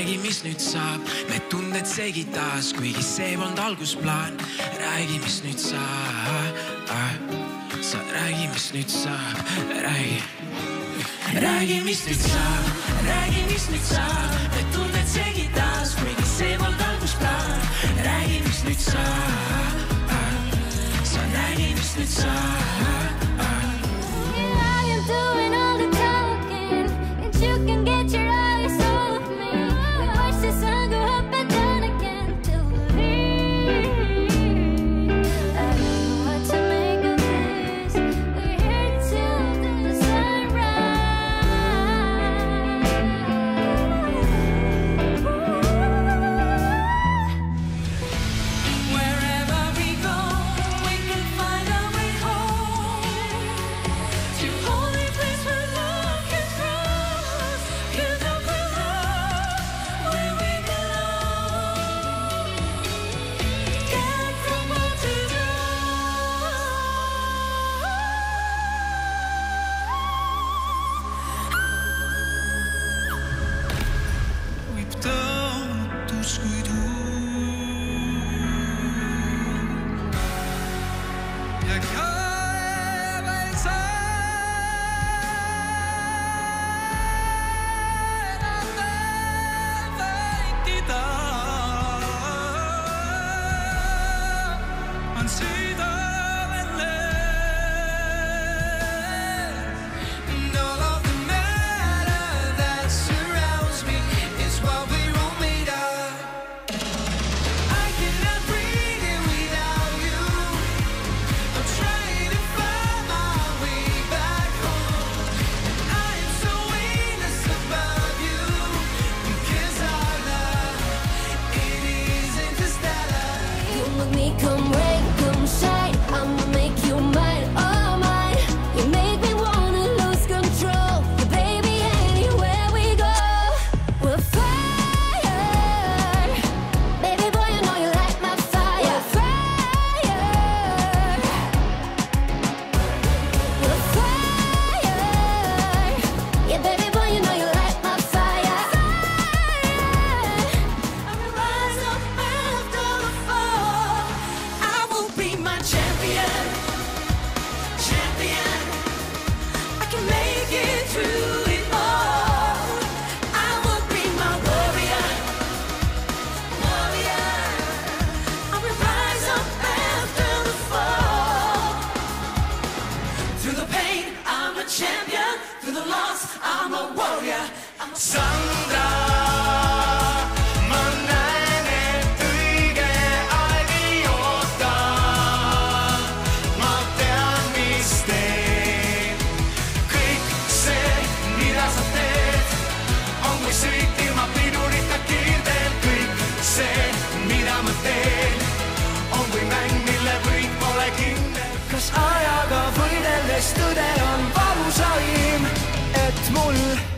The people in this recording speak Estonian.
Räägi, mis nüüd saab, me tunded segi taas, kuigi see polnud algusplaan. Räägi, mis nüüd saab, sa räägi, mis nüüd saab, räägi. Räägi, mis nüüd saab, räägi, mis nüüd saab, me tunded segi taas, kuigi see polnud algusplaan. Räägi, mis nüüd saab, sa räägi, mis nüüd saab. Come rain, come shine, I'ma make you mine, oh mine. You make me wanna lose control, baby, anywhere we go. We're fire, baby boy, you know you like my fire. We're fire, we're fire, yeah, baby boy, you know you like my fire. Fire, I'm a rise up after the fall. Champion, champion, I can make it through it all. I will be my warrior, warrior. I will rise up after the fall. Through the pain, I'm a champion. Through the loss, I'm a warrior. I'm a Sandra. Kas ajaga võideldes tõde on valusaim, et mul